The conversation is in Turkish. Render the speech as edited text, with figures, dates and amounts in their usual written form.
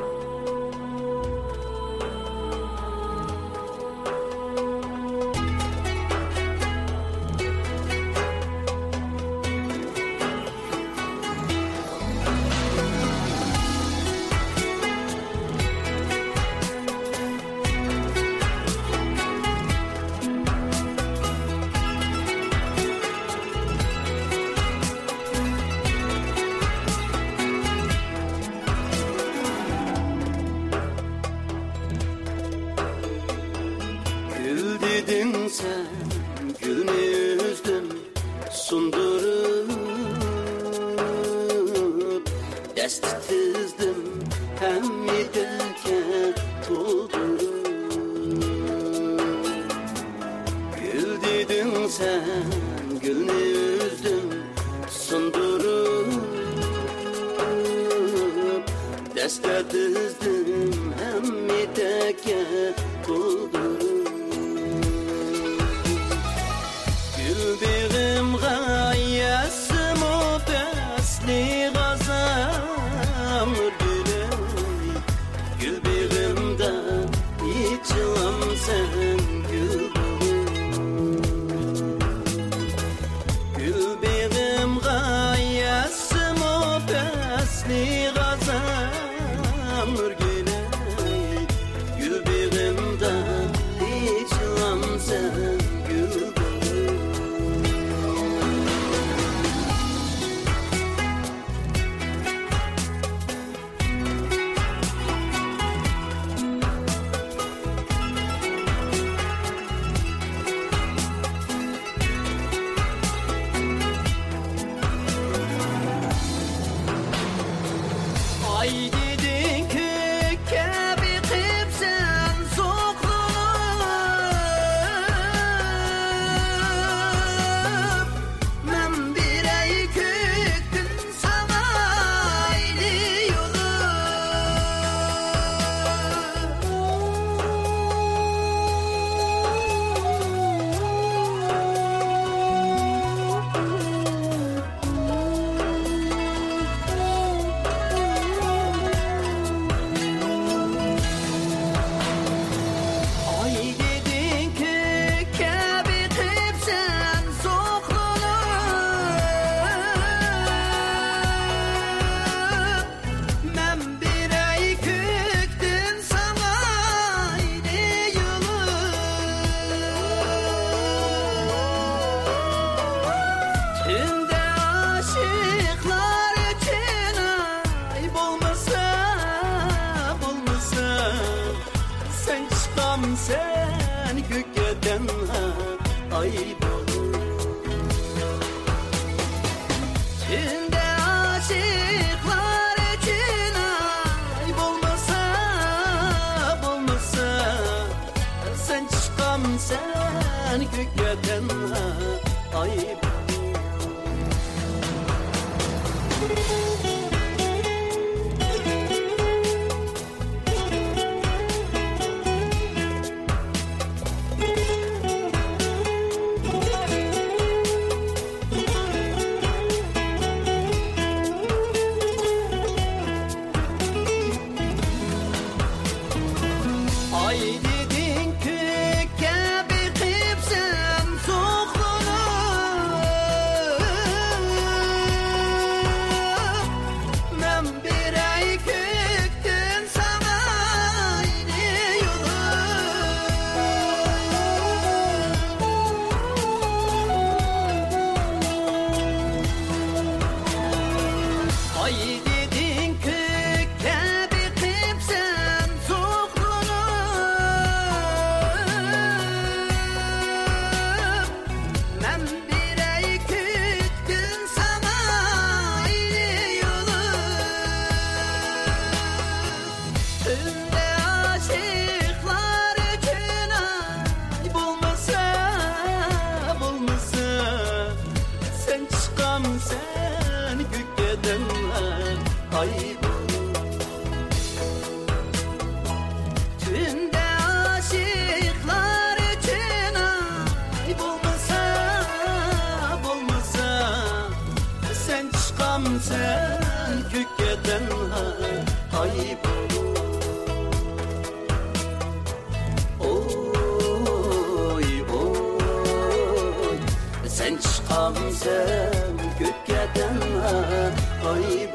Gül dedin sen, gülünü üzdün, sundurup dest tizdim, hem yedirken doldurup. Gül dedin sen, gülünü üzdün, sundurup dest tizdim, hem yedirken doldurup. Gülbağım gayesim o besli gazamır gülüm. Gülbağımda içilam sen gülbağım. Gülbağım gayesim o besli gazamır gülüm. Gülbağımda içilam sen gülbağım. Ay dedin ki kebi kıpsen soğuk. Men bir ay köktün sana aylı yolu. Ay dedin ki kebi kıpsen soğuk. Men bir ay köktün sana aylı yolu. Tünde aşıklar için ay bulmasa, bulmasa sen çıkam sen gökten ay bulur. Tünde aşıklar için ay bulmasa, bulmasa sen çıkam sen gökten ay bulur. Ay dedin ki kebi kıpsen soğuk. Men bir ay köktün sana aylı yolu. Ay dedin ki kebi kıpsen soğuk. Men bir ay köktün sana aylı yolu. Tünde aşıklar için ay bulmasa, bulmasa sen çıkam sen gökten ay bulur. Tünde aşıklar için ay bulmasa, bulmasa sen çıkam sen gökten ay bulur. Ay dedin ki kebi kıpsen soğuk. Men bir ay köktün sana aylı yolu. Tünde aşıklar için ay bulmasa, bulmasa sen çıkam sen gökten ay bulur. Ay dedin ki kebi kıpsen soğuk. Men bir ay köktün sana aylı yolu. Tünde aşıklar için ay bulmasa, bulmasa sen çıkam sen gökten ay bulur. Sen çıkam sen kökten ay bulur. sen kökketenme. Ay